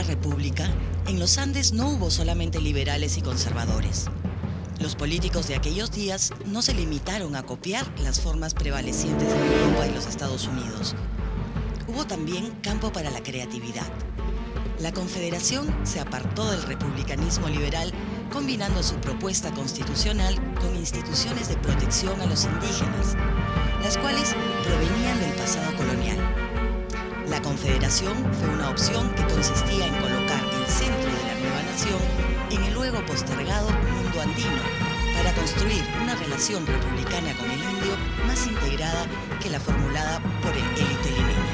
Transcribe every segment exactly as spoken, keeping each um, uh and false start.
la República, en los Andes no hubo solamente liberales y conservadores. Los políticos de aquellos días no se limitaron a copiar las formas prevalecientes de Europa y los Estados Unidos. Hubo también campo para la creatividad. La Confederación se apartó del republicanismo liberal, combinando su propuesta constitucional con instituciones de protección a los indígenas, las cuales provenían del pasado colonial. La Confederación fue una opción que consistía en colocar el centro de la nueva nación en el luego postergado mundo andino, para construir una relación republicana con el indio más integrada que la formulada por el élite limeña.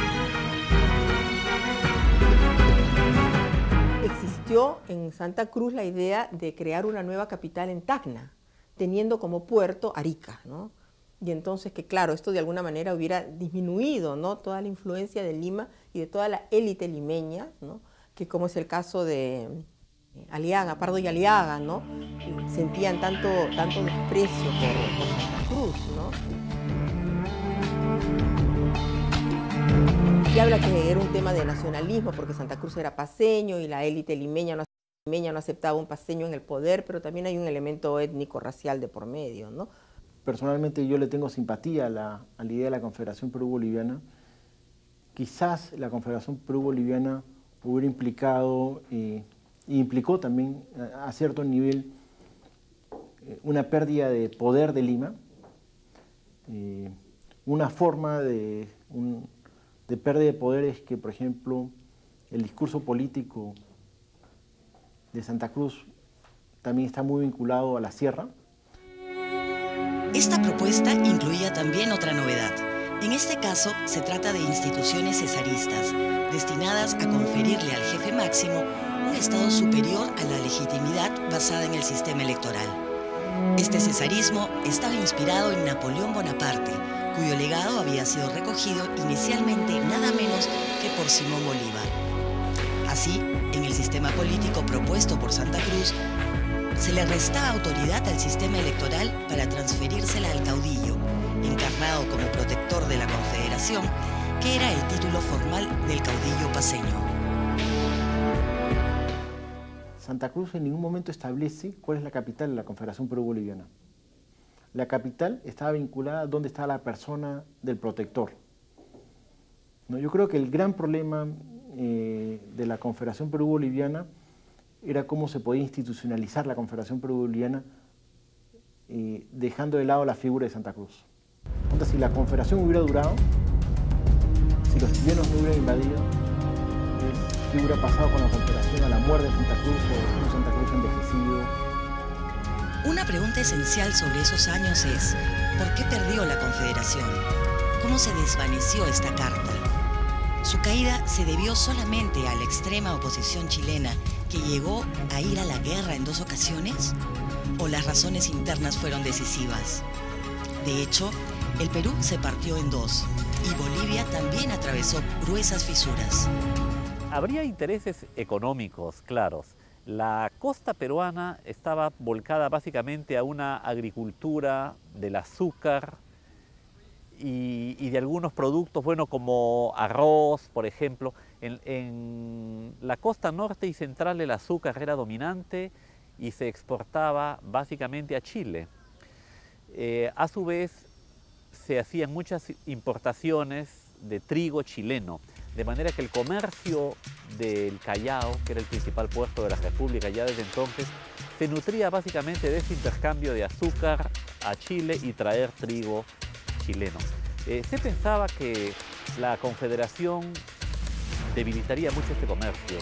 Existió en Santa Cruz la idea de crear una nueva capital en Tacna, teniendo como puerto Arica, ¿no? Y entonces que claro, esto de alguna manera hubiera disminuido, ¿no?, toda la influencia de Lima y de toda la élite limeña, ¿no?, que como es el caso de Aliaga, Pardo y Aliaga, ¿no?, sentían tanto, tanto desprecio por, por Santa Cruz, ¿no? Se habla que era un tema de nacionalismo porque Santa Cruz era paceño y la élite limeña no, limeña no aceptaba un paceño en el poder, pero también hay un elemento étnico-racial de por medio, ¿no? Personalmente yo le tengo simpatía a la, a la idea de la Confederación Perú-Boliviana. Quizás la Confederación Perú-Boliviana hubiera implicado, eh, e implicó también a, a cierto nivel, eh, una pérdida de poder de Lima, eh, una forma de, un, de pérdida de poder es que, por ejemplo, el discurso político de Santa Cruz también está muy vinculado a la sierra. Esta propuesta incluía también otra novedad. En este caso, se trata de instituciones cesaristas, destinadas a conferirle al jefe máximo un estado superior a la legitimidad basada en el sistema electoral. Este cesarismo estaba inspirado en Napoleón Bonaparte, cuyo legado había sido recogido inicialmente nada menos que por Simón Bolívar. Así, en el sistema político propuesto por Santa Cruz, se le restaba autoridad al sistema electoral para transferírsela al caudillo, encarnado como protector de la Confederación, que era el título formal del caudillo paceño. Santa Cruz en ningún momento establece cuál es la capital de la Confederación Perú-Boliviana. La capital estaba vinculada a dónde está la persona del protector. ¿No? Yo creo que el gran problema eh, de la Confederación Perú-Boliviana era cómo se podía institucionalizar la Confederación Perú-Boliviana eh, dejando de lado la figura de Santa Cruz. Entonces, si la Confederación hubiera durado, si los chilenos no hubieran invadido, eh, ¿qué hubiera pasado con la Confederación a la muerte de Santa Cruz o un Santa Cruz envejecido? Una pregunta esencial sobre esos años es, ¿por qué perdió la Confederación? ¿Cómo se desvaneció esta carta? Su caída se debió solamente a la extrema oposición chilena, que llegó a ir a la guerra en dos ocasiones, ¿o las razones internas fueron decisivas? De hecho, el Perú se partió en dos y Bolivia también atravesó gruesas fisuras. Habría intereses económicos claros. La costa peruana estaba volcada básicamente a una agricultura del azúcar y, y de algunos productos, bueno, como arroz, por ejemplo. En, en la costa norte y central el azúcar era dominante y se exportaba básicamente a Chile. Eh, a su vez, se hacían muchas importaciones de trigo chileno, de manera que el comercio del Callao, que era el principal puerto de la República ya desde entonces, se nutría básicamente de ese intercambio de azúcar a Chile y traer trigo chileno. Eh, se pensaba que la Confederación debilitaría mucho este comercio.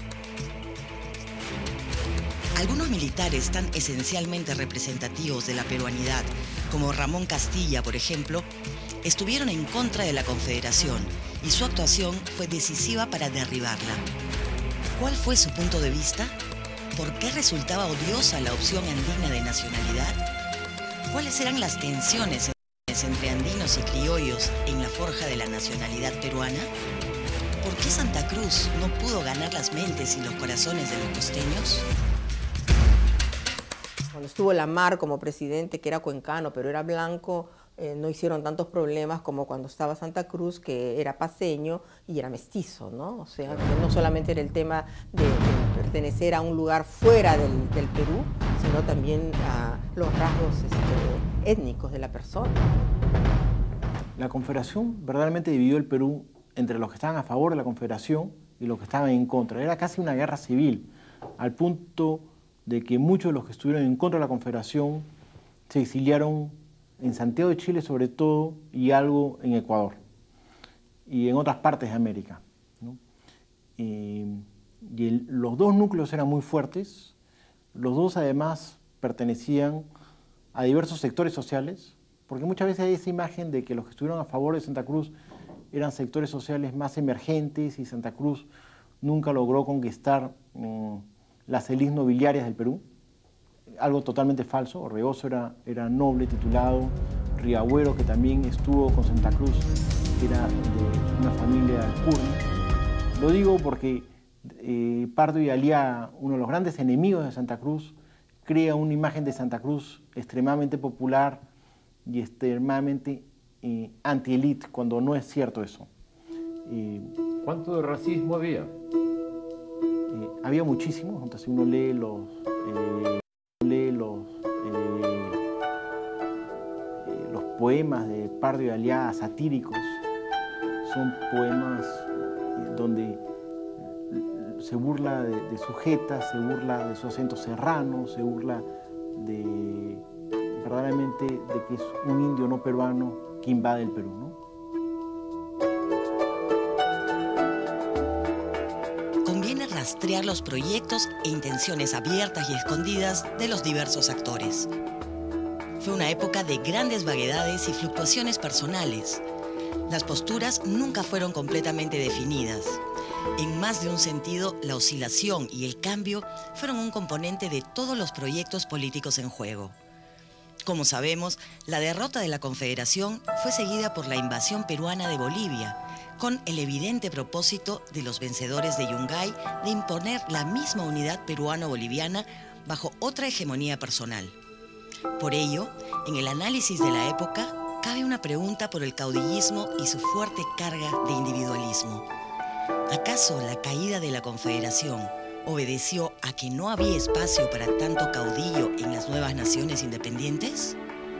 Algunos militares tan esencialmente representativos de la peruanidad, como Ramón Castilla, por ejemplo, estuvieron en contra de la Confederación y su actuación fue decisiva para derribarla. ¿Cuál fue su punto de vista? ¿Por qué resultaba odiosa la opción andina de nacionalidad? ¿Cuáles eran las tensiones entre andinos y criollos en la forja de la nacionalidad peruana? ¿Por qué Santa Cruz no pudo ganar las mentes y los corazones de los costeños? Cuando estuvo Lamar como presidente, que era cuencano, pero era blanco, eh, no hicieron tantos problemas como cuando estaba Santa Cruz, que era paceño y era mestizo, ¿no? O sea, que no solamente era el tema de, de pertenecer a un lugar fuera del, del Perú, sino también a los rasgos este, étnicos de la persona. La Confederación verdaderamente dividió el Perú entre los que estaban a favor de la Confederación y los que estaban en contra. Era casi una guerra civil, al punto de que muchos de los que estuvieron en contra de la Confederación se exiliaron en Santiago de Chile sobre todo y algo en Ecuador y en otras partes de América, ¿no? Y, y el, los dos núcleos eran muy fuertes, los dos además pertenecían a diversos sectores sociales, porque muchas veces hay esa imagen de que los que estuvieron a favor de Santa Cruz eran sectores sociales más emergentes y Santa Cruz nunca logró conquistar mmm, las élites nobiliarias del Perú. Algo totalmente falso. Orbegoso era, era noble titulado, Riagüero, que también estuvo con Santa Cruz, era de una familia alcurnia. Lo digo porque eh, Pardo y Aliaga, uno de los grandes enemigos de Santa Cruz, crea una imagen de Santa Cruz extremadamente popular y extremadamente eh, anti-élite, cuando no es cierto eso. Eh, ¿Cuánto de racismo había? Eh, había muchísimo. Entonces uno lee los... Eh, lee los, eh, eh, los poemas de Pardo y Aliaga satíricos, son poemas eh, donde se burla de, de sujetas, se burla de su acento serrano, se burla de verdaderamente de que es un indio no peruano que invade el Perú, ¿no? Conviene rastrear los proyectos e intenciones abiertas y escondidas de los diversos actores. Fue una época de grandes vaguedades y fluctuaciones personales. Las posturas nunca fueron completamente definidas. En más de un sentido, la oscilación y el cambio fueron un componente de todos los proyectos políticos en juego. Como sabemos, la derrota de la Confederación fue seguida por la invasión peruana de Bolivia, con el evidente propósito de los vencedores de Yungay de imponer la misma unidad peruano-boliviana bajo otra hegemonía personal. Por ello, en el análisis de la época, cabe una pregunta por el caudillismo y su fuerte carga de individualismo. ¿Acaso la caída de la Confederación obedeció a que no había espacio para tanto caudillo en las nuevas naciones independientes?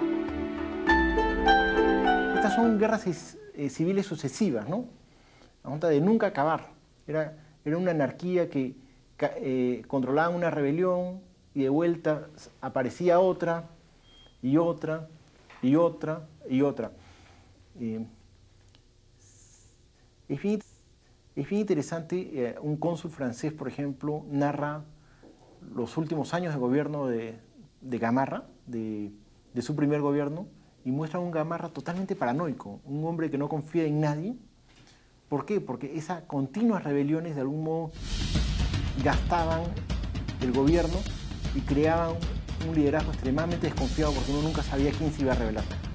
Estas son guerras eh, civiles sucesivas, ¿no? A punta de nunca acabar. Era, era una anarquía que eh, controlaba una rebelión y de vuelta aparecía otra y otra y otra y otra. Eh, es bien, es bien interesante, eh, un cónsul francés, por ejemplo, narra los últimos años de gobierno de, de Gamarra, de, de su primer gobierno, y muestra un Gamarra totalmente paranoico, un hombre que no confía en nadie. ¿Por qué? Porque esas continuas rebeliones de algún modo gastaban el gobierno y creaban un liderazgo extremadamente desconfiado porque uno nunca sabía quién se iba a rebelar.